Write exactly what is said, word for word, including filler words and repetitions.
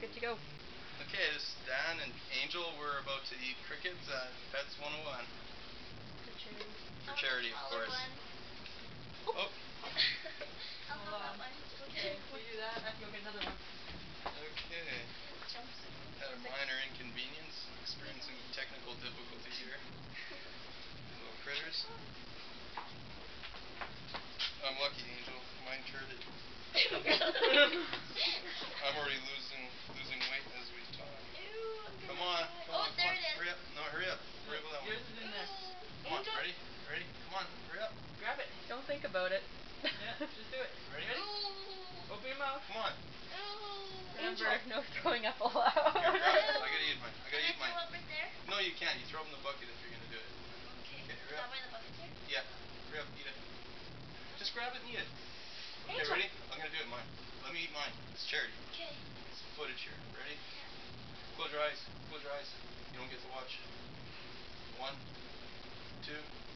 good to go. Okay, this is Dan and Angel. We're about to eat crickets at Pets one oh one. For charity. For charity, of course. Oh. I'll have that one. Okay, you do that. I have to go get another one. Okay. Had a minor inconvenience. Experiencing technical difficulty here. Little critters. I'm lucky, Angel. Mine turned it. I'm already losing losing weight as we talk. Ew, come on, come oh, on, there come on. it is. Hurry up. No, hurry up. Hurry up with that one. Yours is in there. Come on, ready? Ready? Come on, hurry up. Grab it. Don't think about it. Yeah, just do it. Ready? Ready? Open your mouth. Come on. Remember, no throwing up allowed. Here, grab it. I gotta eat mine. I gotta eat mine. Can I throw up right there? No, you can't. You throw them in the bucket if you're gonna do it. Okay. Okay, hurry Down up. by the bucket there? Yeah. Hurry up, eat it. Just grab it and eat it. Okay, Angel. ready? I'm gonna do it mine. Let me eat mine. It's charity. Okay. It's footage here. Ready? Yeah. Close your eyes. Close your eyes. You don't get to watch. One, two.